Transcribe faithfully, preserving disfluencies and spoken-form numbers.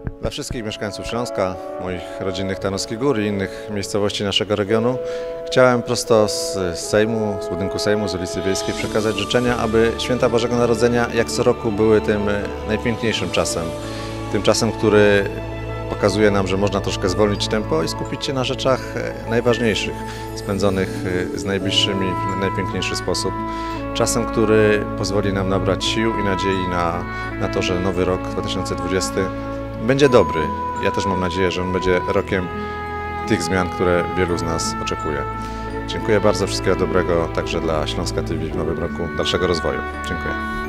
Dla wszystkich mieszkańców Śląska, moich rodzinnych Tarnowskich Gór i innych miejscowości naszego regionu chciałem prosto z Sejmu, z budynku Sejmu, z ulicy Wiejskiej przekazać życzenia, aby święta Bożego Narodzenia jak co roku były tym najpiękniejszym czasem. Tym czasem, który pokazuje nam, że można troszkę zwolnić tempo i skupić się na rzeczach najważniejszych, spędzonych z najbliższymi w najpiękniejszy sposób. Czasem, który pozwoli nam nabrać sił i nadziei na, na to, że nowy rok dwa tysiące dwudziesty będzie dobry. Ja też mam nadzieję, że on będzie rokiem tych zmian, które wielu z nas oczekuje. Dziękuję bardzo, wszystkiego dobrego także dla Śląska T V w nowym roku, dalszego rozwoju. Dziękuję.